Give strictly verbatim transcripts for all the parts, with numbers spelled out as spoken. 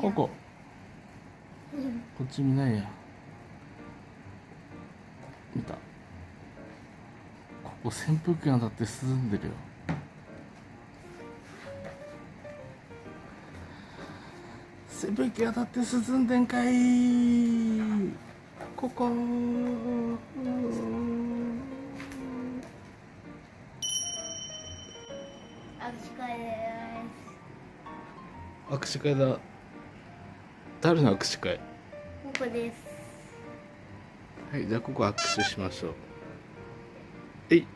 こここっち見ないや。見た。ここ扇風機が当たって涼んでるよ。扇風機当たって涼んでんかい。ここ握手会です。 握手会だ。誰の握手会？ ここです。 はい、じゃあここ握手しましょう。えい、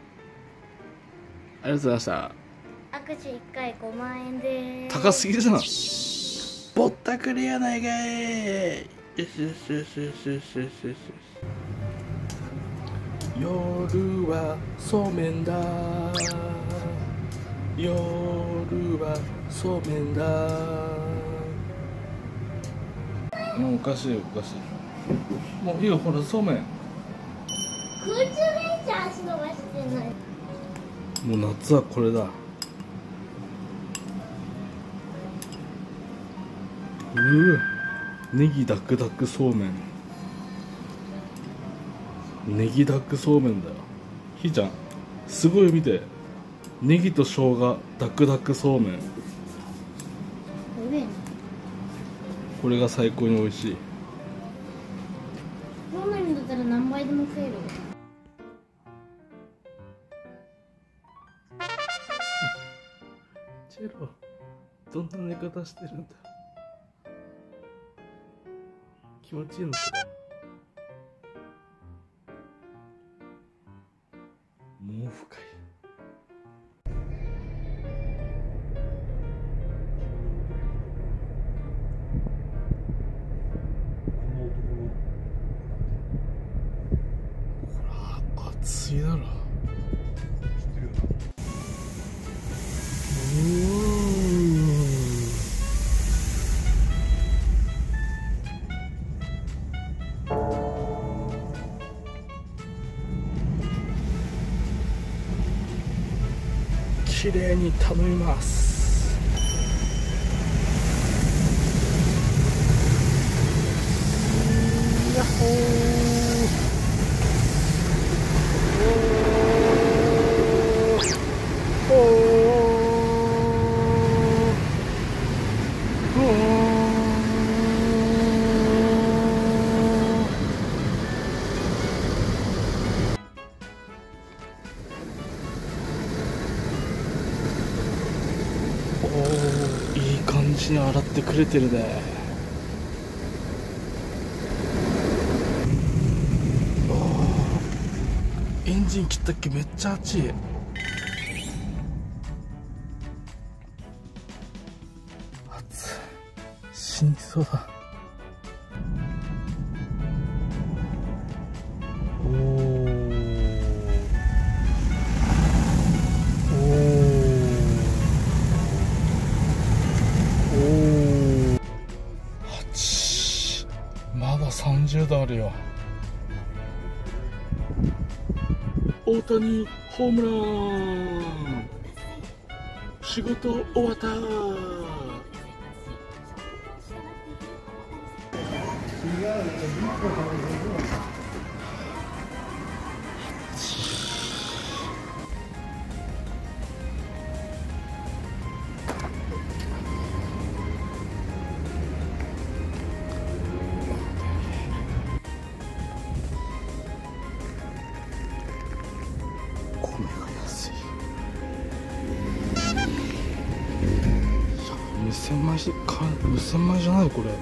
ありがとうございました。 握手いっかいごまんえんです。 高すぎるじゃん。ぼったくりやないかい。よしよしよしよしよしよしよし。夜はそうめんだ。夜はそうめんだ。もうおかしいおかしい。もういいよ、ほらそうめん。 空中電車足伸ばしてない。 もう夏はこれだ。うわ、ネギダクダクそうめん。ネギダクそうめんだよ。ひーちゃんすごい見て、ネギと生姜ダクダクそうめん。これが最高に美味しい。 こんなにだったら何杯でも食える。 チェロどんな寝方してるんだ。気持ちいいのかな。もう深い。これ暑いだろ。綺麗に頼みます。やっほー。おーおー。おー、いい感じに洗ってくれてるね。エンジン切ったっけ、めっちゃ熱い。熱い、死にそうだ。おーまださんじゅうどあるよ。大谷ホームラン。仕事終わった。米が安い。無洗米しか無洗米じゃないこれ。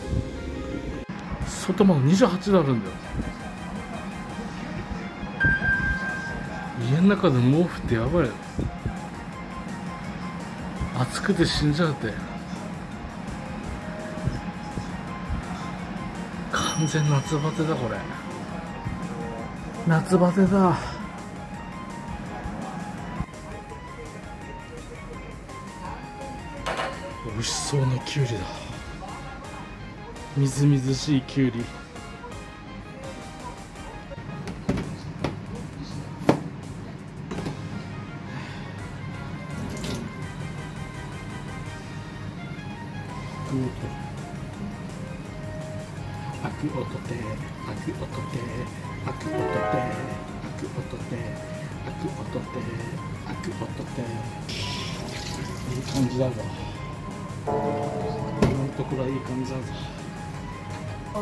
外までにじゅうはちどあるんだよ。家の中で毛布ってやばいよ。暑くて死んじゃうって。完全夏バテだこれ。夏バテだ。美味しそうなきゅうりだ。みずみずしいきゅうり。どう開く音で開く音で開く音で開く音で開く音で開く音でいい感じだぞ。今のところはいい感じだぞ。ああ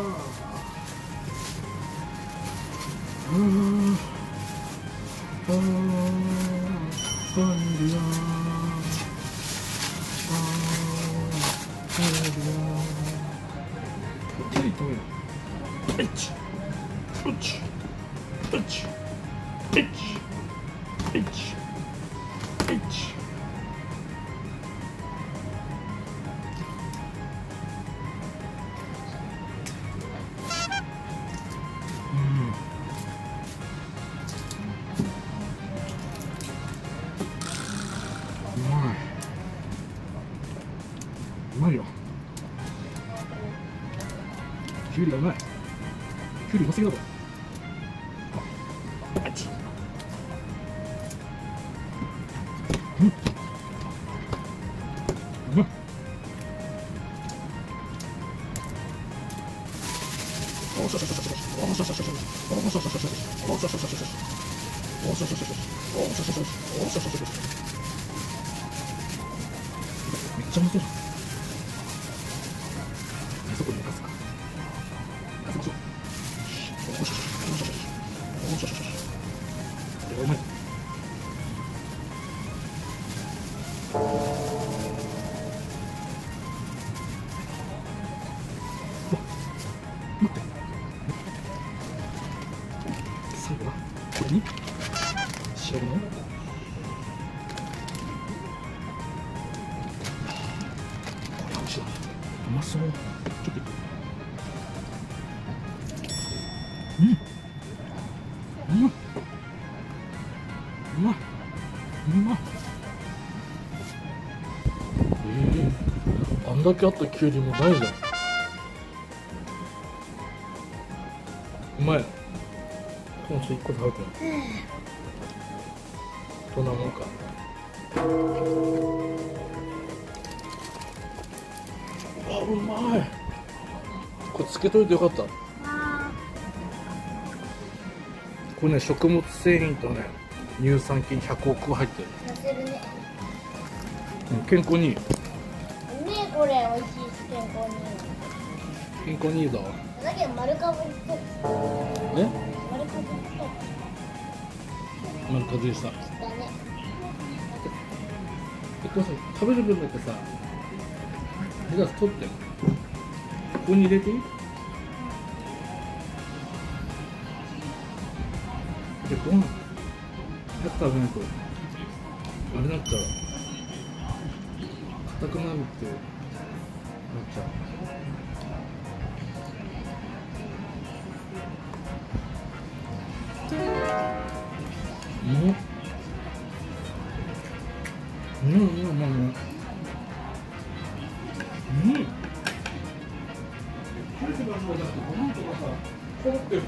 うんああハレルヤああハレルヤ手に止めよう。エッチエッチエッチエッチエッチエッチうまい。うまいよ。キュウリがうまい。キュウリうますぎだぞ。あっち。うん。うまい。おしょしょしょしょしょ。おしょしょしょしょ。おしょしょしょしょ。おしょしょしょしょ。おしょしょしょしょ。おしょしょしょしょ。おしょしょしょしょ。おしょしょしょしょ。めっちゃむせる。そこに寝かすか。あそこ。おしょしょしょしょ。おしょしょしょしょ。これはうまい。待って。最後はこれに仕上げの。うまそう。ちょっとうんうまいうまいうまい。ええー、あんだけあったきゅうりもないじゃん。うまい。もうちょっといっこ食べてみよう。どんなもんか。あ、うまい。これつけといてよかった。これね、食物繊維とね、乳酸菌ひゃくおく入ってる。 乗せるね。 うん、健康にいいよ。 ねえ、これ美味しいし、健康にいい。 健康にいいぞ。 だけど丸かぶりと。 え？ 丸かぶりと。 丸かじりした。 だね。 え、これさ、食べる分だけさ、レタス取って。ここに入れていい？で、ご飯早く食べないとあれになっちゃう。硬くなるってなっちゃう。うんうんうんうんうんうんコロッケも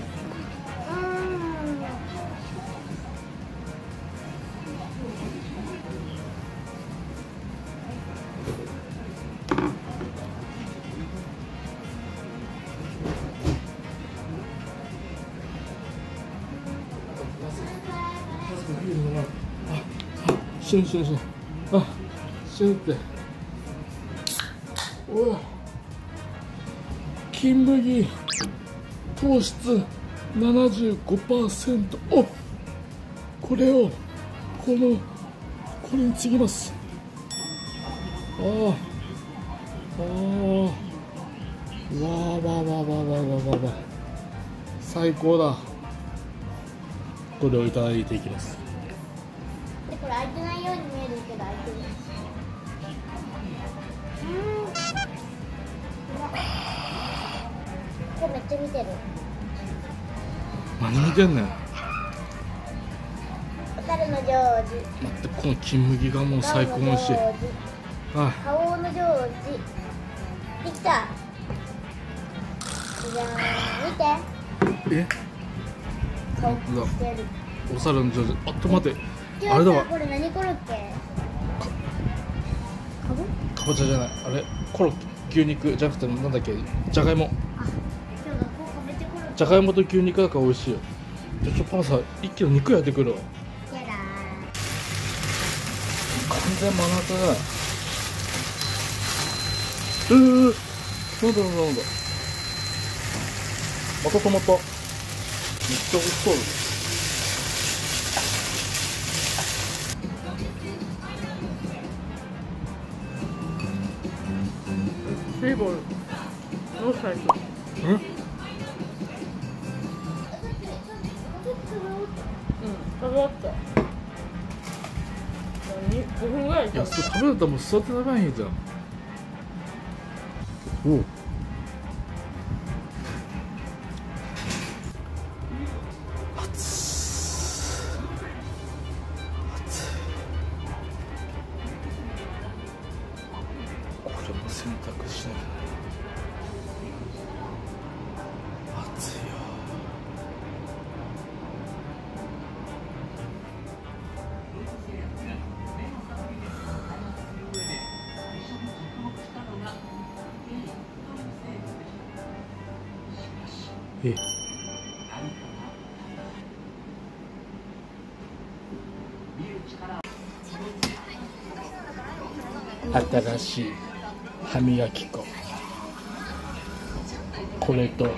死ぬ死ぬ死ぬ。あ、死ぬって。おお。金麦。糖質 ななじゅうごパーセント。お。これを。この。これに継ぎます。ああ。ああ。わあわあわあわあわあわあわあ。最高だ。これをいただいていきます。 これ開いてないように見えるけど開いてる。うん。これめっちゃ見てる。 何見てんねん。 小樽のジョージ。 待って、この金麦がもう最高に美味しい。はい。 花王のジョージ。できた。じゃあ見て。 え？ 顔してる。 お猿のジョージ。あっと待って。 ああれだわ。 これ何コロッケ？かぶ？ かぼちゃじゃない。あれコロッケ。 牛肉じゃなくてなんだっけ、じゃがいも。 あ、今日学校食べてくる。 じゃがいもと牛肉だから美味しいよ。じゃあちょっとパパさ、一気の肉焼いてくるわ。 やだー。 完全真夏だ。うー、なんだなんだなんだ。また止まった。めっちゃ美味しそうだ。 セイボールどうしたいと。 うん？ うん、食べ終わった。何？ごふんぐらい。 いや、それ食べるともう座って食べないんじゃん。おう。これも洗濯しなきゃ。暑いよ。え。新しい歯磨き粉、これと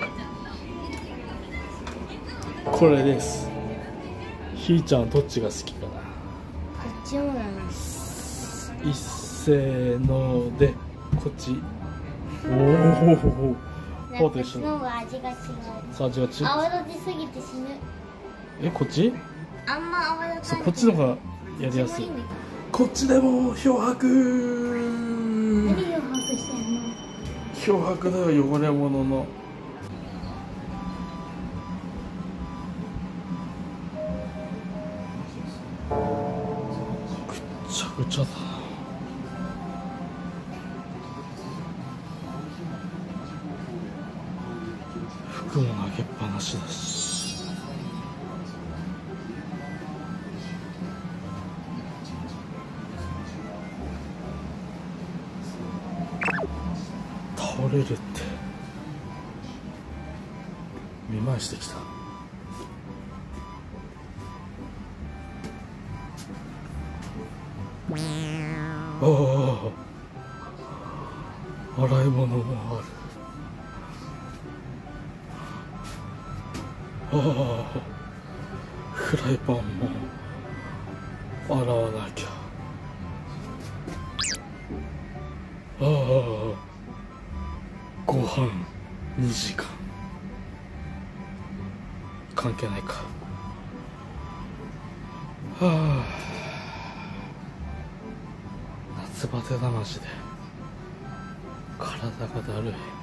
これです。ひーちゃんどっちが好きかな。 こっちもなの。 一せーのでこっち。おお、 なんかこっちの方が味が違う。 さあ味が違う。 泡立ちすぎて死ぬ。 え、こっち？ あんま泡立たない。 そう、こっちの方がやりやすい。こっちでも漂白。 何を把握してんの？ 漂白だよ、汚れ物の。ぐっちゃぐちゃだ。服も投げっぱなしだし。倒れるって見舞いしてきた。ああ、洗い物もある。ああ、フライパンも洗わなきゃ。ああ、ご飯にじかん関係ないか。はあ、夏バテだマジで。体がだるい。